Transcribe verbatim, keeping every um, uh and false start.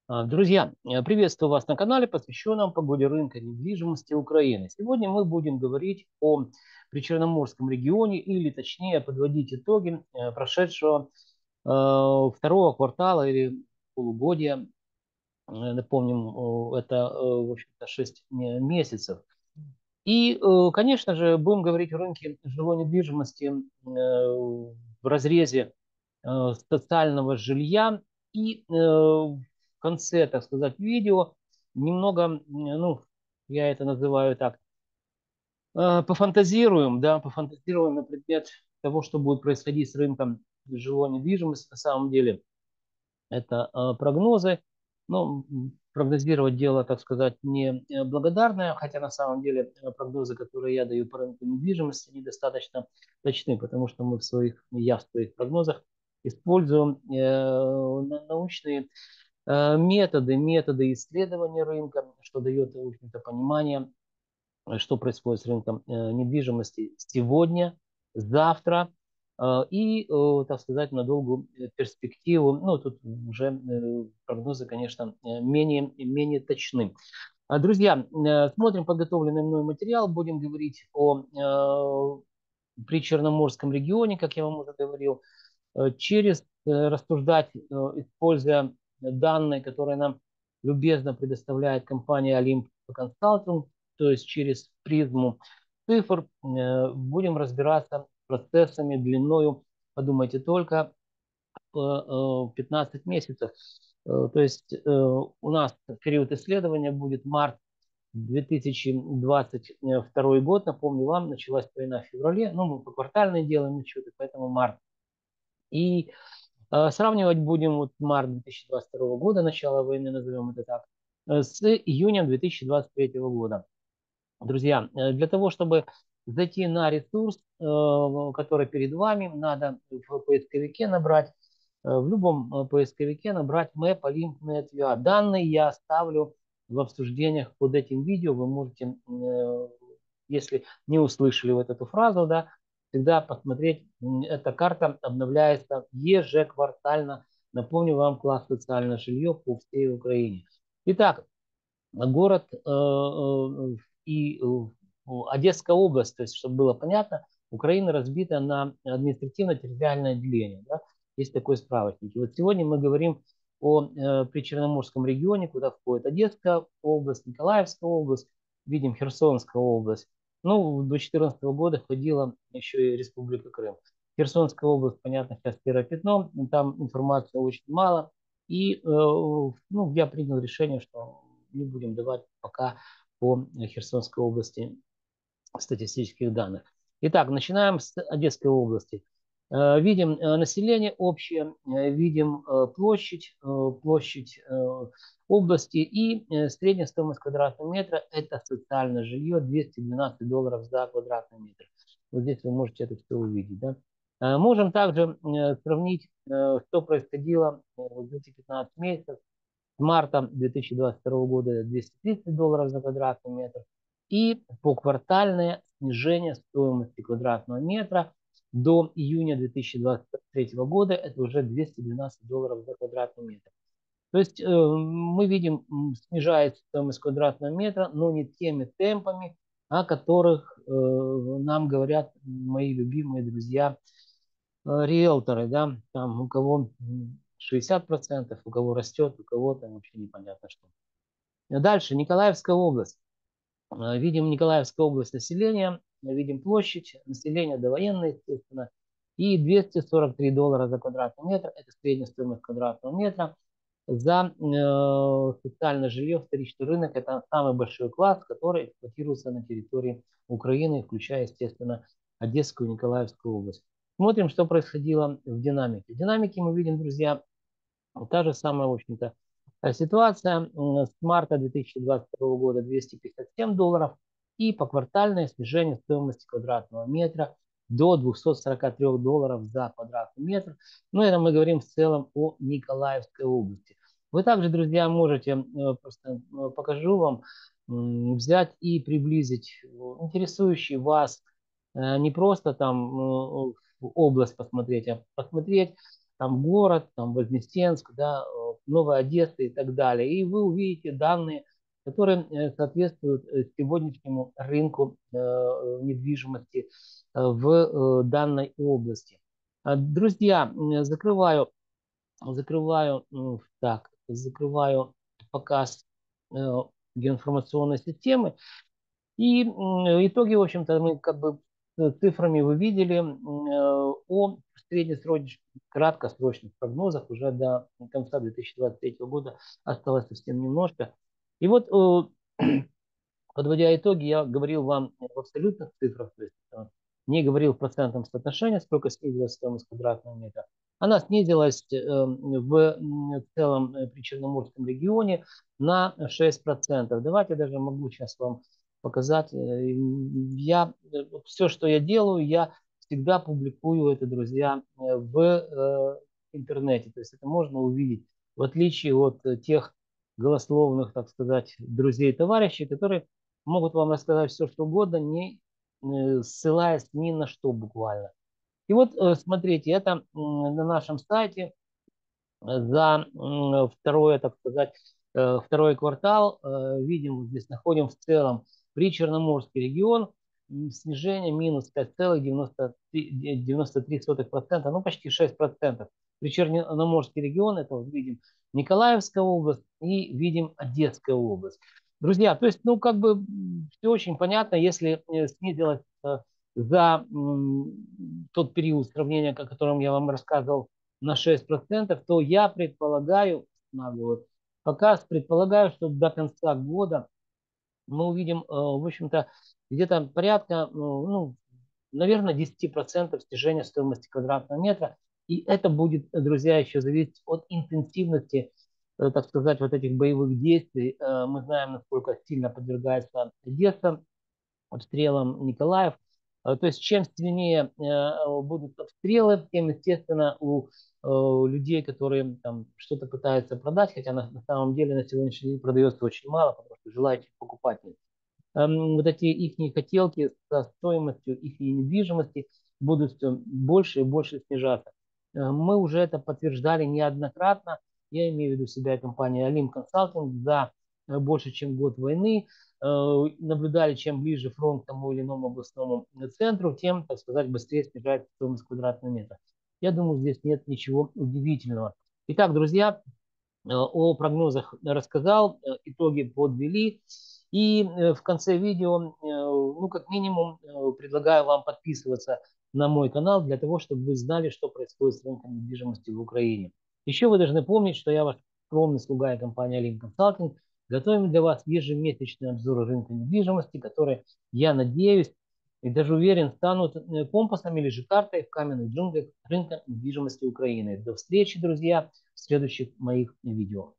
А, Друзья, э, приветствую вас на канале, посвященном погоде рынка недвижимости Украины. Сегодня мы будем говорить о Причерноморском регионе, или точнее подводить итоги э, прошедшего э, второго квартала или полугодия. Э, Напомним, э, это, э, в общем-то, шесть месяцев. И, э, конечно же, будем говорить о рынке жилой недвижимости э, в разрезе э, социального жилья. И э, в конце, так сказать, видео немного, м, ну, я это называю так, э, пофантазируем, да, пофантазируем на предмет того, что будет происходить с рынком жилой недвижимости на самом деле. Это э, прогнозы. Ну, прогнозировать дело, так сказать, не э, благодарное, хотя на самом деле э, прогнозы, которые я даю по рынку недвижимости, они достаточно точны, потому что мы в своих, я в своих прогнозах используем э, научные э, методы, методы исследования рынка, что дает, в общем-то, понимание, э, что происходит с рынком э, недвижимости сегодня, завтра э, и, э, так сказать, на долгую э, перспективу. Ну, тут уже э, прогнозы, конечно, э, менее, менее точны. А, Друзья, э, смотрим подготовленный мной материал. Будем говорить о э, Причерноморском регионе, как я вам уже говорил, э, через э, рассуждать, э, используя данные, которые нам любезно предоставляет компания Олимп Консалтинг, то есть через призму цифр, э, будем разбираться с процессами длиною, подумайте только, э, э, пятнадцать месяцев. Э, То есть э, у нас период исследования будет март две тысячи двадцать второй год. Напомню вам, началась война в феврале. Ну, мы по квартальной делаем учеты, поэтому март. И э, сравнивать будем вот март две тысячи двадцать второго года, начало войны, назовем это так, э, с июнем две тысячи двадцать третьего года. Друзья, э, для того, чтобы зайти на ресурс, э, который перед вами, надо в поисковике набрать, э, в любом э, поисковике набрать map Olymp Net ви ар. Данные я оставлю в обсуждениях под этим видео. Вы можете, э, если не услышали вот эту фразу, да, всегда посмотреть. Эта карта обновляется ежеквартально. Напомню вам, класс социальное жилье по всей Украине. Итак, город э, э, и э, Одесская область, то есть, чтобы было понятно, Украина разбита на административно-территориальное отделение. Да? Есть такой справочник. И вот сегодня мы говорим о э, Причерноморском регионе, куда входит Одесская область, Николаевская область, видим Херсонская область. Ну, до две тысячи четырнадцатого года входила еще и Республика Крым. Херсонская область, понятно, сейчас серое пятно, там информации очень мало. И э, ну, я принял решение, что не будем давать пока по Херсонской области статистических данных. Итак, начинаем с Одесской области. Э, Видим э, население общее, э, видим э, площадь, э, площадь э, области и э, средняя стоимость квадратного метра – это социальное жилье двести двенадцать долларов за квадратный метр. Вот здесь вы можете это все увидеть. Да? Э, Можем также э, сравнить, э, что происходило э, вот за эти пятнадцать месяцев. С марта две тысячи двадцать второго года двести тридцать долларов за квадратный метр. И поквартальное снижение стоимости квадратного метра до июня две тысячи двадцать третьего года это уже двести двенадцать долларов за квадратный метр. То есть э, мы видим, снижается стоимость квадратного метра, но не теми темпами, о которых э, нам говорят мои любимые друзья э, риэлторы, да, там у кого шестьдесят процентов, у кого растет, у кого там вообще непонятно что. Дальше, Николаевская область. Э, Видим Николаевская область населения, видим площадь, население довоенное, естественно, и двести сорок три доллара за квадратный метр, это средняя стоимость квадратного метра. За э, социальное жилье, вторичный рынок, это самый большой класс, который эксплуатируется на территории Украины, включая, естественно, Одесскую и Николаевскую область. Смотрим, что происходило в динамике. В динамике мы видим, друзья, та же самая, в общем-то, ситуация. С марта две тысячи двадцать второго года двести пятьдесят семь долларов и поквартальное снижение стоимости квадратного метра до двухсот сорока трёх долларов за квадратный метр. Но это мы говорим в целом о Николаевской области. Вы также, друзья, можете, просто покажу вам, взять и приблизить интересующий вас не просто там область посмотреть, а посмотреть там город, там Вознесенск, да, э, Новая Одесса и так далее. И вы увидите данные, которые э, соответствуют э, сегодняшнему рынку э, недвижимости э, в э, данной области. А, Друзья, м, закрываю, закрываю, м, так, закрываю показ э, геоинформационной системы. И м, итоги, в общем-то, мы как бы с цифрами вы видели м, э, о среднесрочных, краткосрочных прогнозах уже до конца две тысячи двадцать третьего года осталось совсем немножко. И вот э, подводя итоги, я говорил вам в абсолютных цифрах, то есть э, не говорил в процентном соотношении, сколько снизилась стоимость квадратного метра. Она снизилась э, в целом э, Причерноморском регионе на шесть процентов. Давайте даже могу сейчас вам показать. Э, Я, э, все, что я делаю, я всегда публикую это, друзья, э, в э, интернете. То есть это можно увидеть, в отличие от э, тех голословных, так сказать, друзей и товарищей, которые могут вам рассказать все, что угодно, не э, ссылаясь ни на что буквально. И вот э, смотрите, это на нашем сайте за второе, так сказать, э, второй квартал, э, видим, здесь находим в целом Причерноморский регион, снижение минус пять целых девяносто три сотых процента, ну почти шесть процентов. Причерноморский регион, это вот видим Николаевская область и видим Одесская область. Друзья, то есть, ну, как бы все очень понятно, если э, снизилось э, за тот период сравнения, о котором я вам рассказывал, на шесть процентов, то я предполагаю, вот, пока предполагаю, что до конца года мы увидим, э, в общем-то, где-то порядка, ну, ну, наверное, десять процентов снижения стоимости квадратного метра. И это будет, друзья, еще зависеть от интенсивности, э, так сказать, вот этих боевых действий. Э, Мы знаем, насколько сильно подвергается Одесса обстрелам Николаев. Э, То есть чем сильнее э, будут обстрелы, тем, естественно, у э, людей, которые там что-то пытаются продать, хотя на, на самом деле на сегодняшний день продается очень мало, потому что желающих покупателей. Эм, вот эти их хотелки со стоимостью их недвижимости будут все больше и больше снижаться. Э, Мы уже это подтверждали неоднократно. Я имею в виду себя и компания Alim Consulting за э, больше, чем год войны. Э, Наблюдали, чем ближе фронт к тому или иному областному центру, тем, так сказать, быстрее снижается стоимость квадратного метра. Я думаю, здесь нет ничего удивительного. Итак, друзья, о прогнозах рассказал, итоги подвели. И в конце видео, ну, как минимум, предлагаю вам подписываться на мой канал для того, чтобы вы знали, что происходит с рынком недвижимости в Украине. Еще вы должны помнить, что я ваш скромный слуга и компания Link Consulting готовим для вас ежемесячные обзоры рынка недвижимости, которые, я надеюсь, и даже уверен, станут компасом или же картой в каменных джунглях рынка недвижимости Украины. До встречи, друзья, в следующих моих видео.